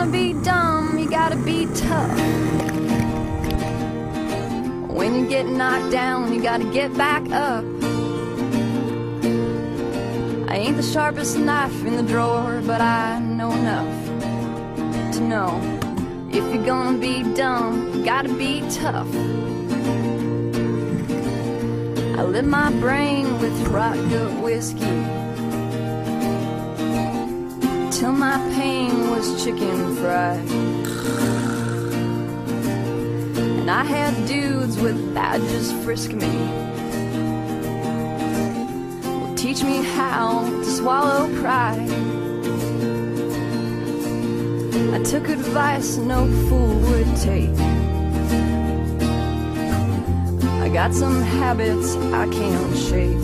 gonna be dumb, you gotta be tough. When you get knocked down, you gotta get back up. I ain't the sharpest knife in the drawer, but I know enough to know if you're gonna be dumb, you gotta be tough. I lit my brain with rot gut whiskey till my pain was chicken fried. And I had dudes with badges frisk me, well, teach me how to swallow pride. I took advice no fool would take. I got some habits I can't shake.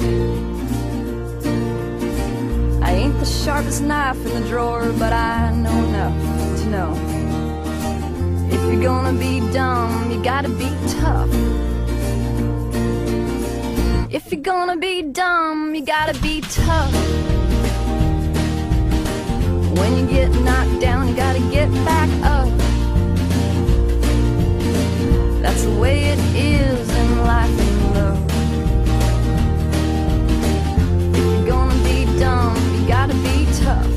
I ain't the sharpest knife in the drawer, but I know enough to know if you're gonna be dumb, you gotta be tough. If you're gonna be dumb, you gotta be tough. When you get knocked down, you gotta get back up. That's the way it is in life and love. If you're gonna be dumb, you gotta be tough.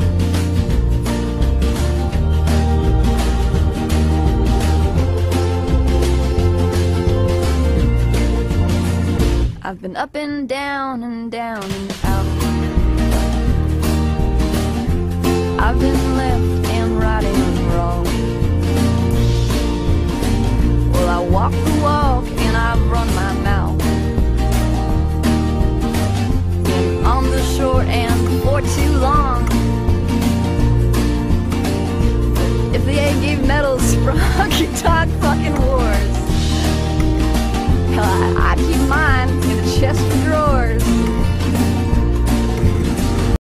I've been up and down and down and out. I've been left and right and wrong. Well, I walk the walk and I've run my mouth. Been on the short end for too long. If they ain't gave medals for honky tonk fucking war,